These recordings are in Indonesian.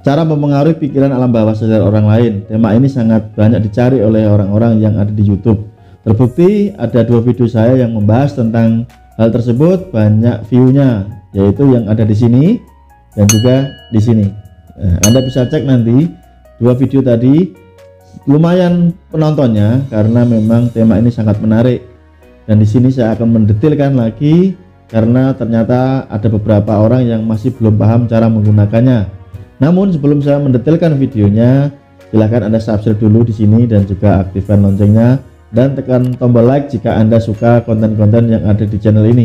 cara mempengaruhi pikiran alam bawah sadar orang lain. Tema ini sangat banyak dicari oleh orang-orang yang ada di YouTube. Terbukti ada 2 video saya yang membahas tentang hal tersebut, banyak view-nya, yaitu yang ada di sini dan juga di sini. Nah, Anda bisa cek nanti 2 video tadi, lumayan penontonnya karena memang tema ini sangat menarik. Dan di sini saya akan mendetailkan lagi karena ternyata ada beberapa orang yang masih belum paham cara menggunakannya. Namun sebelum saya mendetailkan videonya, silahkan Anda subscribe dulu di sini dan juga aktifkan loncengnya dan tekan tombol like jika Anda suka konten-konten yang ada di channel ini.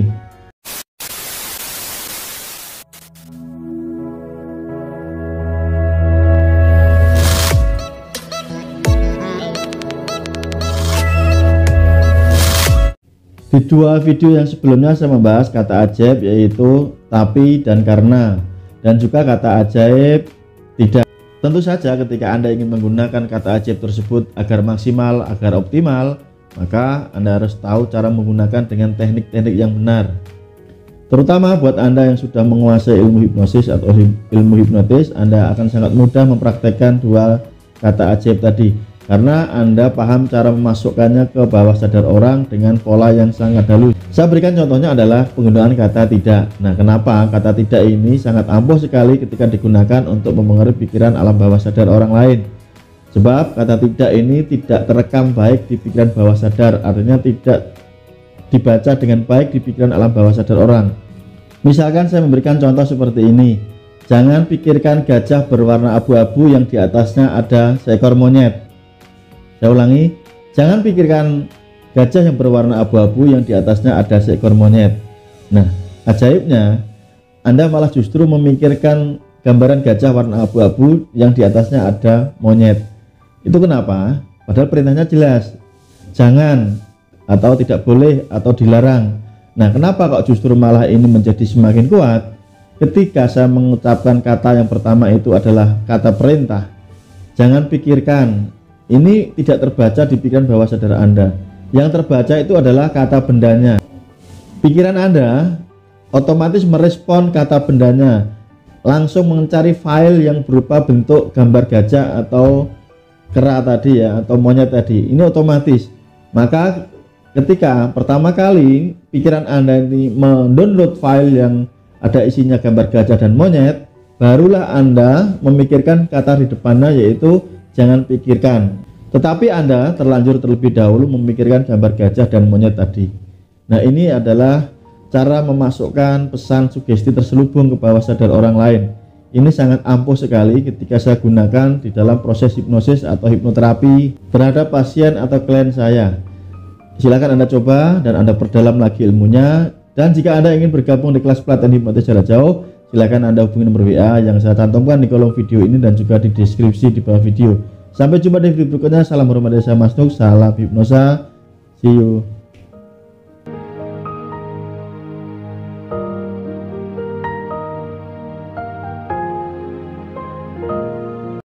Di 2 video yang sebelumnya saya membahas kata ajaib, yaitu tapi dan karena, dan juga kata ajaib tidak. Tentu saja ketika Anda ingin menggunakan kata ajaib tersebut agar maksimal, agar optimal, maka Anda harus tahu cara menggunakan dengan teknik-teknik yang benar. Terutama buat Anda yang sudah menguasai ilmu hipnosis atau ilmu hipnotis, Anda akan sangat mudah mempraktekkan 2 kata ajaib tadi, karena Anda paham cara memasukkannya ke bawah sadar orang dengan pola yang sangat halus. Saya berikan contohnya adalah penggunaan kata tidak. Nah, kenapa kata tidak ini sangat ampuh sekali ketika digunakan untuk mempengaruhi pikiran alam bawah sadar orang lain. Sebab kata tidak ini tidak terekam baik di pikiran bawah sadar, artinya tidak dibaca dengan baik di pikiran alam bawah sadar orang. Misalkan saya memberikan contoh seperti ini. Jangan pikirkan gajah berwarna abu-abu yang di atasnya ada seekor monyet. Saya ulangi, jangan pikirkan gajah yang berwarna abu-abu yang di atasnya ada seekor monyet. Nah, ajaibnya Anda malah justru memikirkan gambaran gajah warna abu-abu yang di atasnya ada monyet. Itu kenapa? Padahal perintahnya jelas, jangan atau tidak boleh atau dilarang. Nah, kenapa kok justru malah ini menjadi semakin kuat? Ketika saya mengucapkan kata yang pertama itu adalah kata perintah, jangan pikirkan. Ini tidak terbaca di pikiran bawah sadar Anda. Yang terbaca itu adalah kata bendanya. Pikiran Anda otomatis merespon kata bendanya, langsung mencari file yang berupa bentuk gambar gajah atau kera tadi ya, atau monyet tadi. Ini otomatis. Maka ketika pertama kali pikiran Anda ini mendownload file yang ada isinya gambar gajah dan monyet, barulah Anda memikirkan kata di depannya, yaitu jangan pikirkan. Tetapi Anda terlanjur terlebih dahulu memikirkan gambar gajah dan monyet tadi. Nah, ini adalah cara memasukkan pesan sugesti terselubung ke bawah sadar orang lain. Ini sangat ampuh sekali ketika saya gunakan di dalam proses hipnosis atau hipnoterapi terhadap pasien atau klien saya. Silakan Anda coba dan Anda perdalam lagi ilmunya. Dan jika Anda ingin bergabung di kelas pelatihan hipnotis jarak jauh, silakan Anda hubungi nomor WA yang saya cantumkan di kolom video ini dan juga di deskripsi di bawah video. Sampai jumpa di video berikutnya. Salam hormat dari saya Mas Nuk, salam hipnosa, see you.